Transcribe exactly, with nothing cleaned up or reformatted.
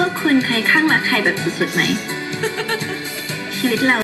วกคุณเคยข้างรักใครแบบสุดๆไหม ชีวิตเรา